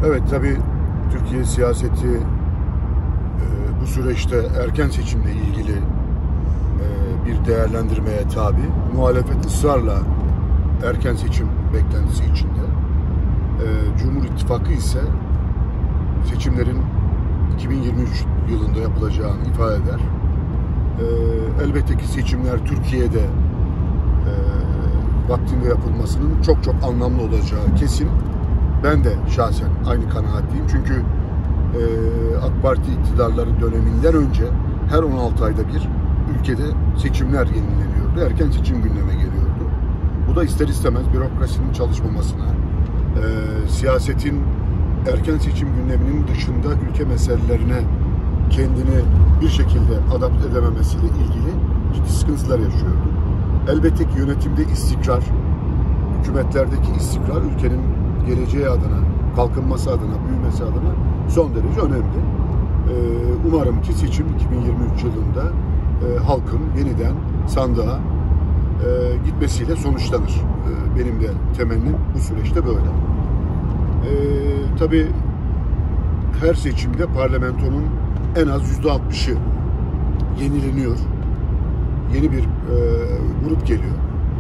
Evet, tabii Türkiye siyaseti bu süreçte erken seçimle ilgili bir değerlendirmeye tabi. Muhalefet ısrarla erken seçim beklentisi içinde. Cumhur İttifakı ise seçimlerin 2023 yılında yapılacağını ifade eder. Elbette ki seçimler Türkiye'de vaktinde yapılmasının çok çok anlamlı olacağı kesin. Ben de şahsen aynı kanaatteyim. Çünkü AK Parti iktidarları döneminden önce her 16 ayda bir ülkede seçimler yenileniyordu. Erken seçim gündeme geliyordu. Bu da ister istemez bürokrasinin çalışmamasına, siyasetin erken seçim gündeminin dışında ülke meselelerine kendini bir şekilde adapte edememesiyle ilgili ciddi sıkıntılar yaşıyordu. Elbette ki yönetimde istikrar, hükümetlerdeki istikrar ülkenin geleceği adına, kalkınması adına, büyümesi adına son derece önemli. Umarım ki seçim 2023 yılında halkın yeniden sandığa gitmesiyle sonuçlanır. Benim de temennim bu süreçte böyle. Tabii her seçimde parlamentonun en az %60'ı yenileniyor. Yeni bir grup geliyor.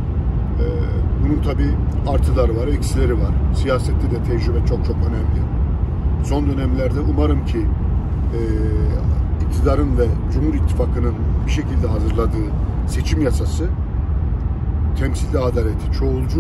Bunun tabii artıları var, eksileri var. Siyasette de tecrübe çok çok önemli. Son dönemlerde umarım ki iktidarın ve Cumhur İttifakı'nın bir şekilde hazırladığı seçim yasası temsilde adaleti, çoğulcu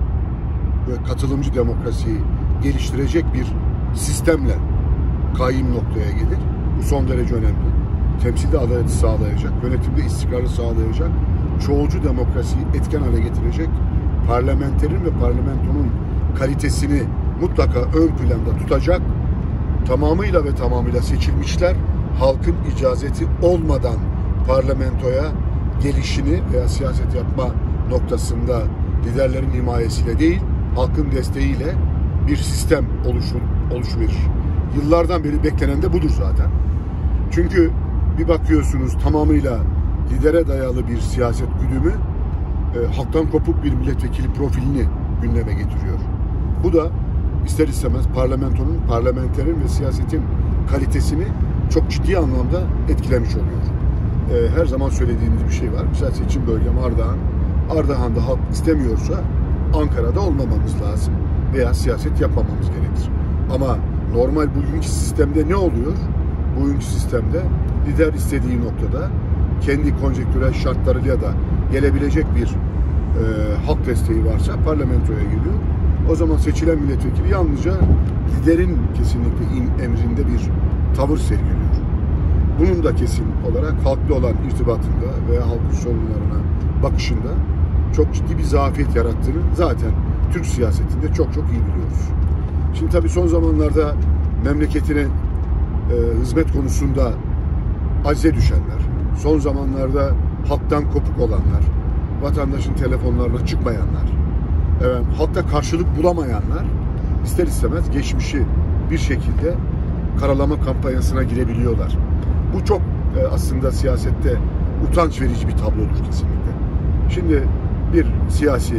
ve katılımcı demokrasiyi geliştirecek bir sistemle kayyum noktaya gelir. Bu son derece önemli. Temsilde adaleti sağlayacak, yönetimde istikrarı sağlayacak, çoğulcu demokrasiyi etken hale getirecek, parlamenterin ve parlamentonun kalitesini mutlaka ön planda tutacak, tamamıyla seçilmişler, halkın icazeti olmadan parlamentoya gelişini veya siyaset yapma noktasında liderlerin himayesiyle değil, halkın desteğiyle bir sistem oluşuverir. Yıllardan beri beklenen de budur zaten. Çünkü bir bakıyorsunuz tamamıyla lidere dayalı bir siyaset güdümü halktan kopuk bir milletvekili profilini gündeme getiriyor. Bu da ister istemez parlamentonun, parlamenterin ve siyasetin kalitesini çok ciddi anlamda etkilemiş oluyor. Her zaman söylediğimiz bir şey var. Mesela seçim bölgem Ardahan. Ardahan'da halk istemiyorsa Ankara'da olmamamız lazım veya siyaset yapmamamız gerekir. Ama normal bugünkü sistemde ne oluyor? Bugünkü sistemde lider istediği noktada kendi konjektürel şartlarıyla da gelebilecek bir halk desteği varsa parlamentoya geliyor. O zaman seçilen milletvekili yalnızca liderin kesinlikle emrinde bir tavır sergiliyor. Bunun da kesin olarak halkla olan irtibatında veya halkın sorunlarına bakışında çok ciddi bir zafiyet yarattığını zaten Türk siyasetinde çok çok iyi biliyoruz. Şimdi tabii son zamanlarda memleketine hizmet konusunda acize düşenler, son zamanlarda halktan kopuk olanlar, vatandaşın telefonlarına çıkmayanlar, halkta karşılık bulamayanlar ister istemez geçmişi bir şekilde karalama kampanyasına girebiliyorlar. Bu çok aslında siyasette utanç verici bir tablodur kesinlikle. Şimdi bir siyasi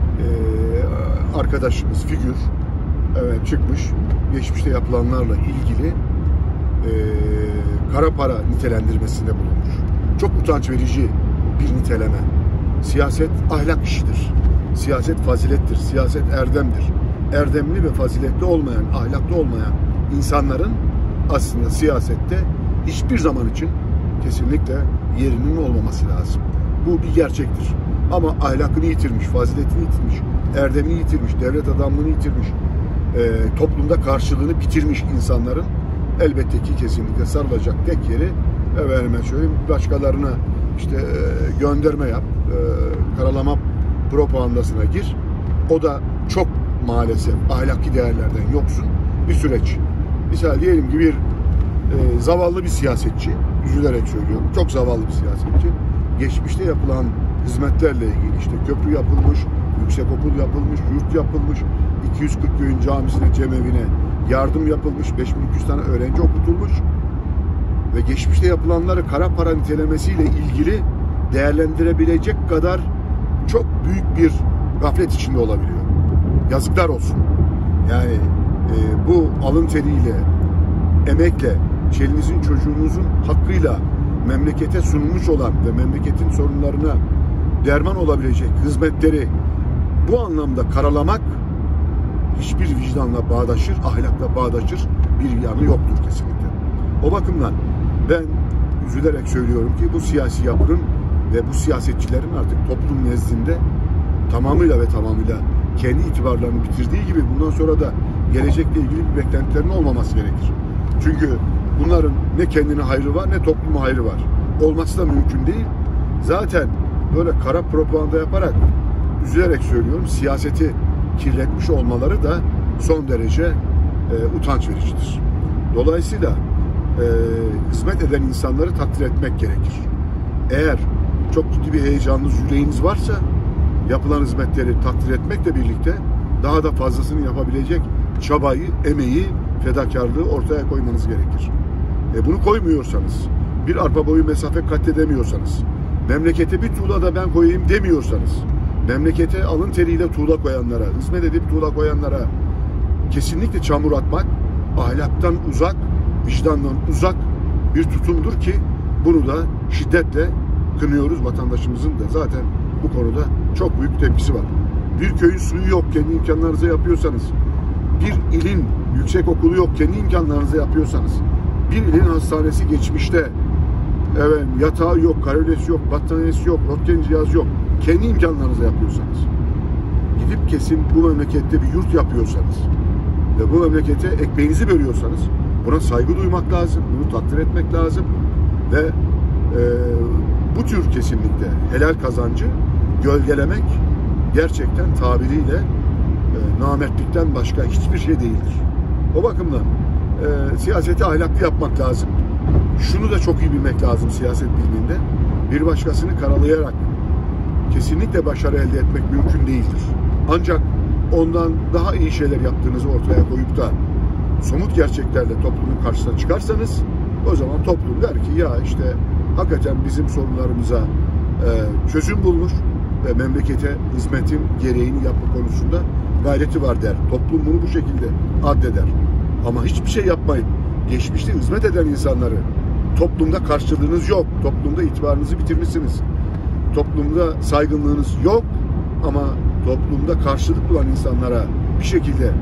arkadaşımız, figür çıkmış, geçmişte yapılanlarla ilgili kara para nitelendirmesinde bulunmuş. Çok utanç verici bir niteleme. Siyaset ahlak işidir. Siyaset fazilettir. Siyaset erdemdir. Erdemli ve faziletli olmayan, ahlaklı olmayan insanların aslında siyasette hiçbir zaman için kesinlikle yerinin olmaması lazım. Bu bir gerçektir. Ama ahlakını yitirmiş, faziletini yitirmiş, erdemini yitirmiş, devlet adamlığını yitirmiş, toplumda karşılığını bitirmiş insanların elbette ki kesinlikle sarılacak tek yeri efendime söyleyeyim başkalarına işte gönderme yap, karalama propagandasına gir. O da çok maalesef ahlaki değerlerden yoksun bir süreç. Misal diyelim ki bir zavallı bir siyasetçi, üzülerek söylüyorum, çok zavallı bir siyasetçi, geçmişte yapılan hizmetlerle ilgili işte köprü yapılmış, yüksekokul yapılmış, yurt yapılmış, 240 köyün camisine, cemevine yardım yapılmış, 5200 tane öğrenci okutulmuş ve geçmişte yapılanları kara para nitelemesiyle ilgili değerlendirebilecek kadar çok büyük bir gaflet içinde olabiliyor. Yazıklar olsun. Yani bu alın teriyle, emekle, çelinizin çocuğunuzun hakkıyla memlekete sunulmuş olan ve memleketin sorunlarına derman olabilecek hizmetleri bu anlamda karalamak hiçbir vicdanla bağdaşır, ahlakla bağdaşır bir yanı yoktur kesinlikle. O bakımdan ben üzülerek söylüyorum ki bu siyasi yapının ve bu siyasetçilerin artık toplum nezdinde tamamıyla kendi itibarlarını bitirdiği gibi bundan sonra da gelecekle ilgili bir beklentilerinin olmaması gerekir. Çünkü bunların ne kendine hayrı var ne topluma hayrı var. Olması da mümkün değil. Zaten böyle kara propaganda yaparak, üzülerek söylüyorum, siyaseti kirletmiş olmaları da son derece utanç vericidir. Dolayısıyla hizmet eden insanları takdir etmek gerekir. Eğer çok ciddi bir heyecanınız, yüreğiniz varsa yapılan hizmetleri takdir etmekle birlikte daha da fazlasını yapabilecek çabayı, emeği, fedakarlığı ortaya koymanız gerekir. Bunu koymuyorsanız, bir arpa boyu mesafe kat edemiyorsanız, memlekete bir tuğla da ben koyayım demiyorsanız, memlekete alın teriyle tuğla koyanlara, hizmet edip tuğla koyanlara kesinlikle çamur atmak, ahlaktan uzak, vicdandan uzak bir tutumdur ki bunu da şiddetle kınıyoruz. Vatandaşımızın da zaten bu konuda çok büyük tepkisi var. Bir köyün suyu yok, kendi imkanlarınıza yapıyorsanız, bir ilin yüksek okulu yok, kendi imkanlarınıza yapıyorsanız, bir ilin hastanesi geçmişte, evet, yatağı yok, karolesi yok, battaniyesi yok, röntgen cihazı yok, kendi imkanlarınıza yapıyorsanız, gidip kesin bu memlekette bir yurt yapıyorsanız ve bu memlekete ekmeğinizi bölüyorsanız buna saygı duymak lazım, bunu takdir etmek lazım ve bu tür kesinlikle helal kazancı gölgelemek gerçekten tabiriyle namertlikten başka hiçbir şey değildir. O bakımdan siyaseti ahlaklı yapmak lazım. Şunu da çok iyi bilmek lazım siyaset biliminde. Bir başkasını karalayarak kesinlikle başarı elde etmek mümkün değildir. Ancak ondan daha iyi şeyler yaptığınızı ortaya koyup da somut gerçeklerle toplumun karşısına çıkarsanız o zaman toplum der ki ya işte hakikaten bizim sorunlarımıza çözüm bulmuş ve memlekete hizmetin gereğini yapma konusunda gayreti var der. Toplum bunu bu şekilde addeder. Ama hiçbir şey yapmayın. Geçmişte hizmet eden insanları toplumda karşılığınız yok. Toplumda itibarınızı bitirmişsiniz. Toplumda saygınlığınız yok ama toplumda karşılık bulan insanlara bir şekilde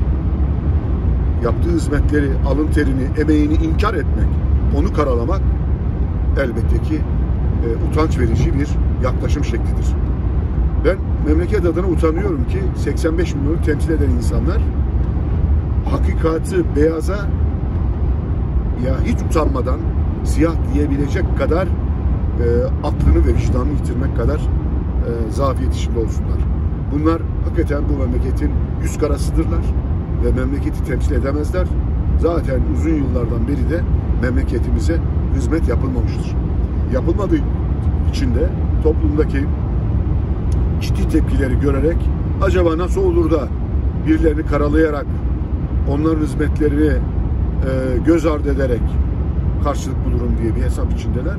yaptığı hizmetleri, alın terini, emeğini inkar etmek, onu karalamak elbette ki utanç verici bir yaklaşım şeklidir. Ben memleket adına utanıyorum ki 85 milyonu temsil eden insanlar hakikati beyaza ya hiç utanmadan siyah diyebilecek kadar aklını ve vicdanını yitirmek kadar zafiyet içinde olsunlar. Bunlar hakikaten bu memleketin yüz karasıdırlar ve memleketi temsil edemezler. Zaten uzun yıllardan beri de memleketimize hizmet yapılmamıştır. Yapılmadığı için de toplumdaki ciddi tepkileri görerek acaba nasıl olur da birilerini karalayarak onların hizmetlerini göz ardı ederek karşılık bulurum diye bir hesap içindeler.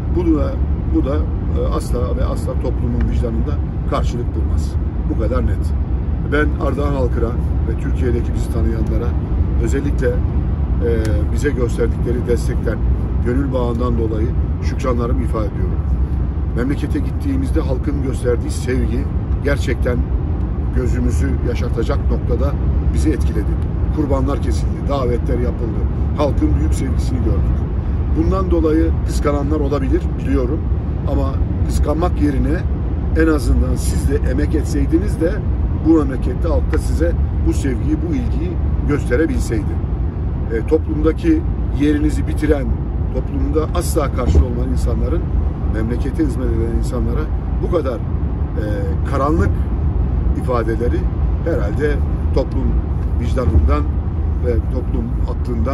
Bu da asla ve asla toplumun vicdanında karşılık bulmaz. Bu kadar net. Ben Ardahan halkına ve Türkiye'deki bizi tanıyanlara özellikle bize gösterdikleri destekten, gönül bağından dolayı şükranlarımı ifade ediyorum. Memlekete gittiğimizde halkın gösterdiği sevgi gerçekten gözümüzü yaşartacak noktada bizi etkiledi. Kurbanlar kesildi, davetler yapıldı. Halkın büyük sevgisini gördük. Bundan dolayı kıskananlar olabilir biliyorum ama kıskanmak yerine en azından siz de emek etseydiniz de bu memlekette halk da size bu sevgiyi, bu ilgiyi gösterebilseydi. Toplumdaki yerinizi bitiren, toplumda asla karşılığı olmayan insanların memlekete hizmet eden insanlara bu kadar karanlık ifadeleri herhalde toplum vicdanından ve toplum aklından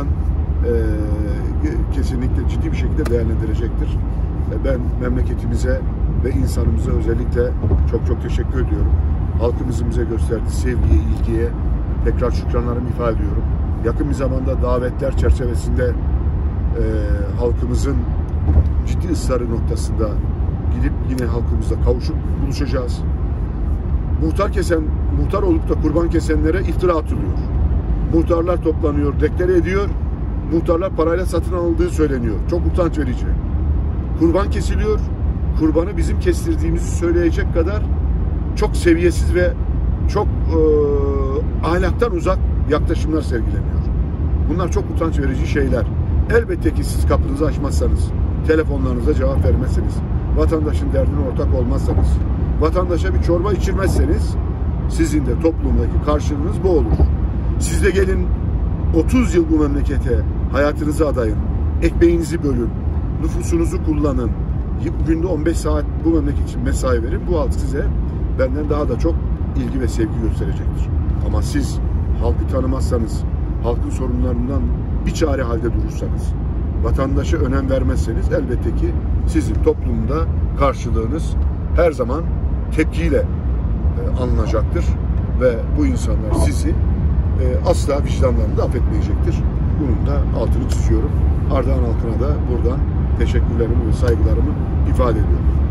kesinlikle ciddi bir şekilde değerlendirecektir. Ben memleketimize ve insanımıza özellikle çok teşekkür ediyorum. Halkımızın bize gösterdiği sevgiye, ilgiye tekrar şükranlarımı ifade ediyorum. Yakın bir zamanda davetler çerçevesinde halkımızın ciddi ısrarı noktasında gidip yine halkımızla kavuşup buluşacağız. Muhtar olup da kurban kesenlere iftira atılıyor. Muhtarlar toplanıyor, deklare ediyor. Muhtarlar parayla satın alındığı söyleniyor. Çok utanç verici. Kurban kesiliyor. Kurbanı bizim kestirdiğimizi söyleyecek kadar çok seviyesiz ve çok ahlaktan uzak yaklaşımlar sergileniyor. Bunlar çok utanç verici şeyler. Elbette ki siz kapınızı açmazsanız, telefonlarınıza cevap vermezseniz, vatandaşın derdine ortak olmazsanız, vatandaşa bir çorba içirmezseniz sizin de toplumdaki karşılığınız bu olur. Siz de gelin 30 yıl bu memlekete hayatınızı adayın, ekmeğinizi bölün, nüfusunuzu kullanın, günde 15 saat bu memleket için mesai verin. Bu halk size benden daha da çok ilgi ve sevgi gösterecektir. Ama siz halkı tanımazsanız, halkın sorunlarından bir çare halde durursanız, vatandaşa önem vermezseniz elbette ki sizin toplumda karşılığınız her zaman tepkiyle alınacaktır. Ve bu insanlar sizi asla vicdanlarında affetmeyecektir. Bunun da altını çiziyorum. Ardahan halkına da buradan teşekkürlerimi ve saygılarımı ifade ediyorum.